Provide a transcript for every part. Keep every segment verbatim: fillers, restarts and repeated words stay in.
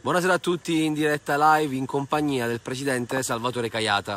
Buonasera a tutti in diretta live in compagnia del presidente Salvatore Caiata.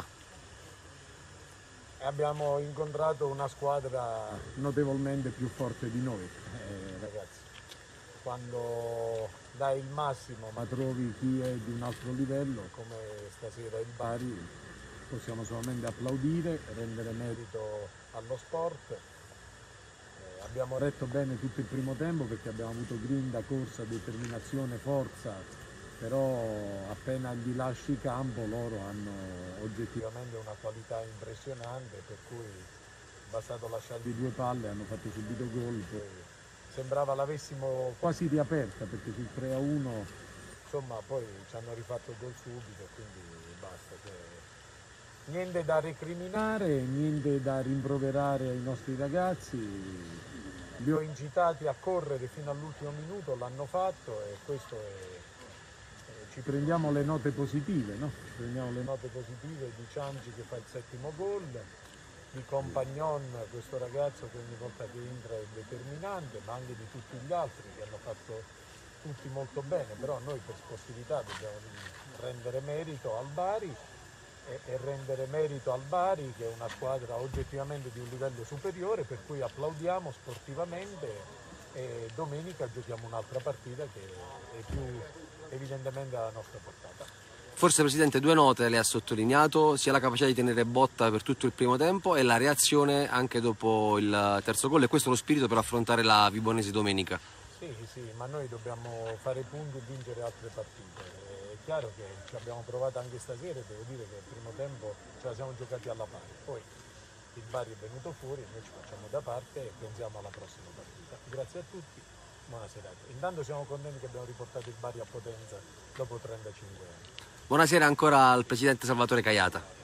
Abbiamo incontrato una squadra notevolmente più forte di noi, eh, ragazzi. Quando dai il massimo ma trovi chi è di un altro livello, come stasera il Bari, possiamo solamente applaudire, rendere merito allo sport. Eh, abbiamo retto bene tutto il primo tempo perché abbiamo avuto grinta, corsa, determinazione, forza. Però appena gli lasci campo loro hanno oggettivamente una qualità impressionante, per cui è bastato lasciargli due palle e hanno fatto subito gol. Poi sembrava l'avessimo quasi riaperta perché sul tre a uno insomma poi ci hanno rifatto il gol subito, quindi basta. Cioè, niente da recriminare, niente da rimproverare ai nostri ragazzi. Li ho incitati a correre fino all'ultimo minuto, l'hanno fatto e questo è... Ci prendiamo le note positive, no? Ci prendiamo le note positive di Cianci che fa il settimo gol, di Compagnon, questo ragazzo che ogni volta che entra è determinante, ma anche di tutti gli altri che hanno fatto tutti molto bene, però noi per sportività dobbiamo rendere merito al Bari e, e rendere merito al Bari che è una squadra oggettivamente di un livello superiore, per cui applaudiamo sportivamente e domenica giochiamo un'altra partita che è più evidentemente alla nostra portata. Forse Presidente, due note le ha sottolineato, sia la capacità di tenere botta per tutto il primo tempo e la reazione anche dopo il terzo gol, e questo è lo spirito per affrontare la Vibonesi domenica. Sì, sì, ma noi dobbiamo fare punti e vincere altre partite. È chiaro che ci abbiamo provato anche stasera e devo dire che il primo tempo ce la siamo giocati alla pari. Poi il Bari è venuto fuori, noi ci facciamo da parte e pensiamo alla prossima partita. Grazie a tutti. Buona serata. Intanto siamo contenti che abbiamo riportato il Bari a Potenza dopo trentacinque anni. Buonasera ancora al presidente Salvatore Caiata.